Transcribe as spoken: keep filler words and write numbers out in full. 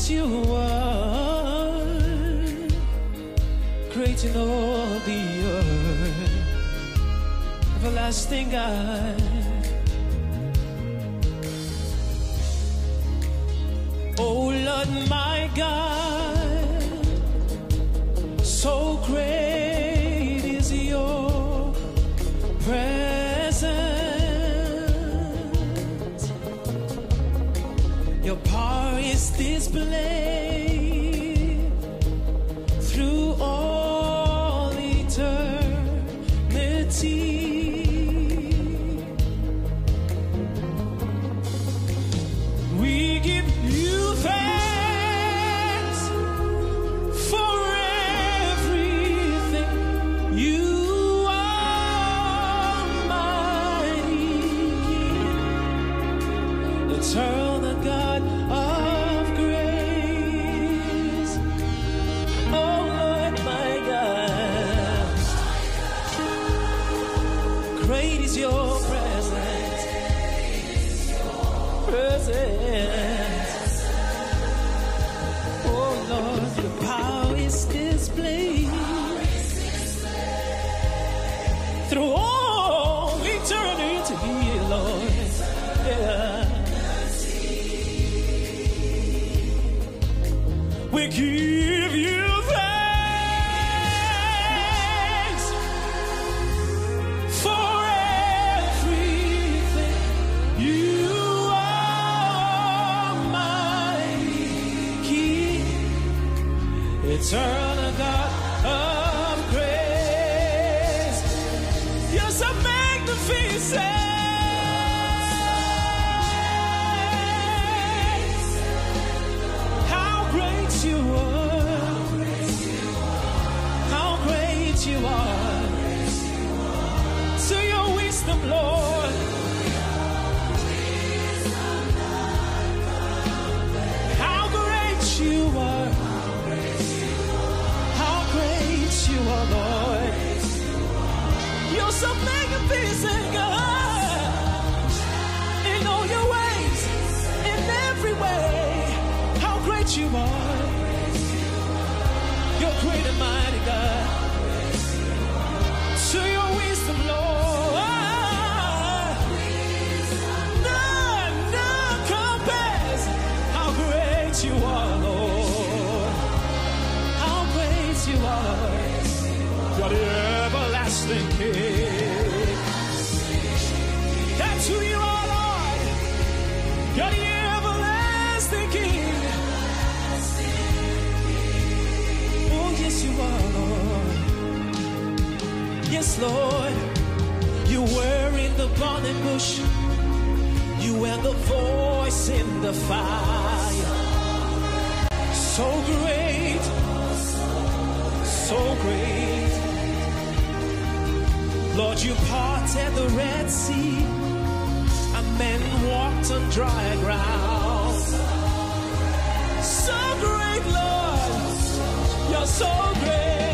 great you are, great in all the earth, everlasting God. Oh Lord my God, so great is your presence. Your power is displayed through all eternity. We give you thanks for everything. You are mighty King, eternal God of grace. Oh Lord my God, great is your presence, presence. Oh Lord, your power is displayed through all eternity, Lord. Yeah. We give you thanks for everything. You are mighty King, eternal God of grace. You're so magnificent. How great you are. How great you are. To your wisdom, Lord. How great you are. How great you are, Lord. You're so magnificent, God. In all your ways, in every way. How great you are. You're great and mighty, God. To your wisdom, Lord. None, none compares. How great you are, Lord. How great you are. You're the everlasting King. That's who you are, Lord. You're the everlasting King. Oh, yes, you are, Lord. Yes, Lord. You were in the burning bush. You were the voice in the fire. So great. So great. Lord, you parted the Red Sea, and men walked on dry ground. So great, Lord. You're so great.